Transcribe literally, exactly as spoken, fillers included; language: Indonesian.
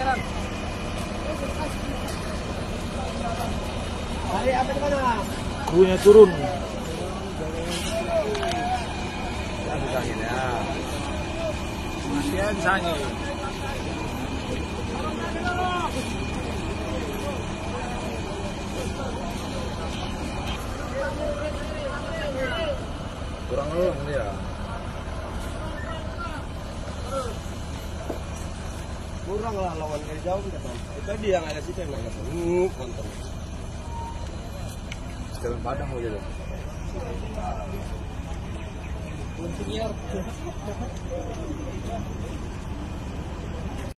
Hari apa di mana? Krunya turun. Masih sange. Kurang lulus dia. Kurang lah lawan dari jauh depan. Itu dia yang ada situ yang nggak penuh konten. Jalan Padang aja loh. Untuk